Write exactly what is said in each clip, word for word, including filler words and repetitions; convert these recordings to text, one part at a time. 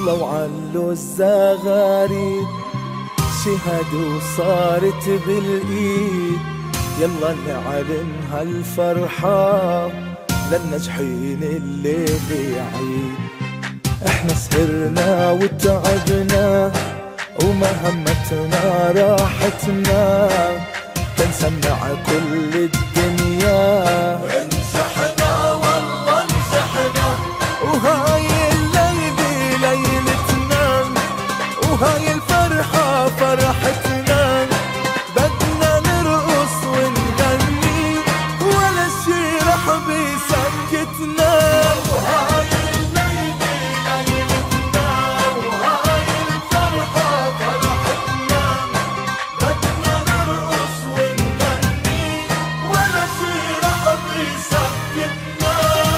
يلا وعلو الزغاريد شهد وصارت بالايد، يلا نعلن هالفرحة للناجحين الليل يعيد. احنا سهرنا وتعبنا وما همتنا راحتنا، تنسمع كل الدنيا انسحنا والله انسحنا، وهاي الليلة ليلتنا وهاي الفرحة فرحتنا، بدنا نرقص ونغني ولا شي رح بيسكتنا. وهاي الليلة ليلتنا وهاي الفرحة فرحتنا، بدنا نرقص ونغني ولا شي رح بيسكتنا.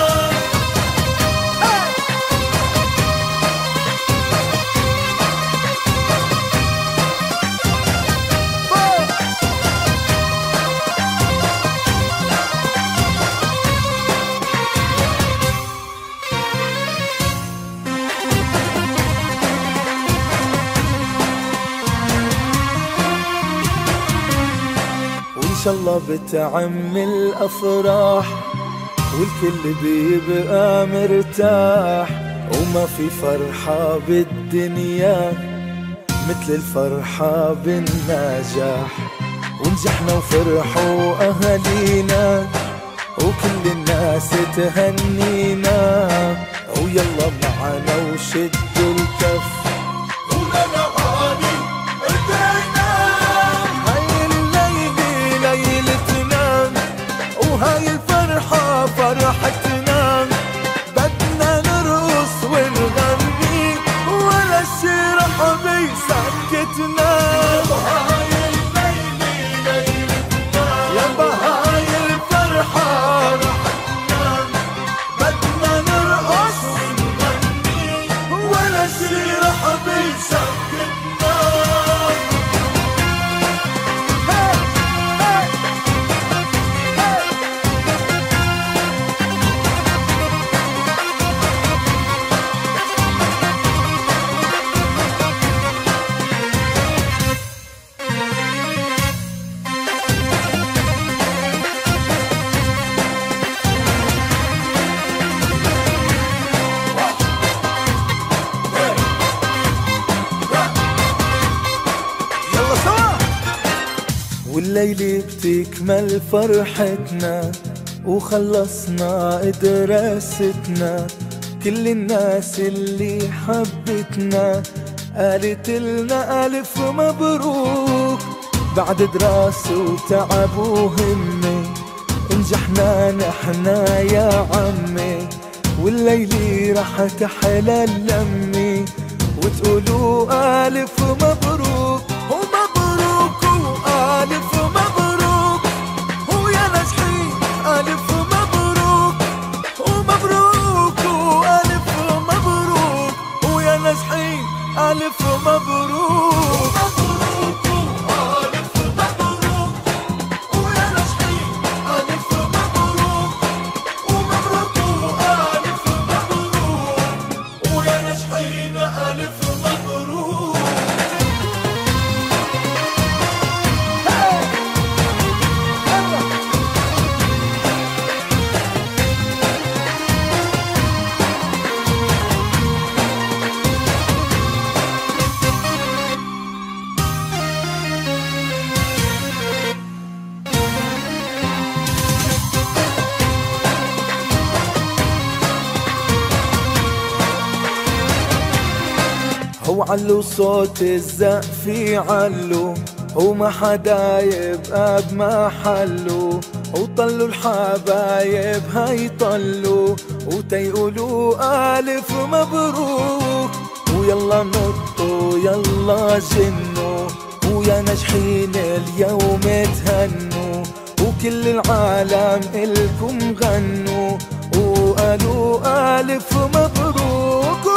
وإن شاء الله بتعم الأفراح والكل بيبقى مرتاح، وما في فرحة بالدنيا مثل الفرحة بالنجاح. ونجحنا وفرحوا أهالينا وكل الناس تهنينا، ويلا معنا وشدوا الكف ولنا غالي ايدينا. هاي الليلة ليلتنا وهاي الفرحة فرحتنا، بدنا نرقص ونغني ولا شي رح بيسكتنا. وهاي الليلة ليلتنا يابا هاي الفرحة فرحتنا، بدنا نرقص ونغني ولا شي رح بيسكتنا. يلا سوا. والليلة بتكمل فرحتنا وخلصنا دراستنا، كل الناس اللي حبتنا قالت لنا ألف مبروك. بعد دراسة وتعب وهمة نجحنا نحنا يا عمي، والليلة رح تحلى اللمة وتقولوا ألف مبروك ومبروك وألف مبروك، ويا ناجحين ألف مبروك ومبروك وألف مبروك، ويا ناجحين ألف مبروك. مبروك وألف مبروك، ويا ناجحين ألف مبروك ومبروك وألف مبروك، ويا ناجحين ألف مبروك. هو علو صوت الزقف علو وما حدا يبقى بمحله، وطلوا الحبايب هيطلوا وتيقولوا ألف مبروك، ويلا نطوا يلا جنوا ويا ناجحين اليوم تهنوا، وكل العالم إلكم غنوا وقالوا ألف مبروك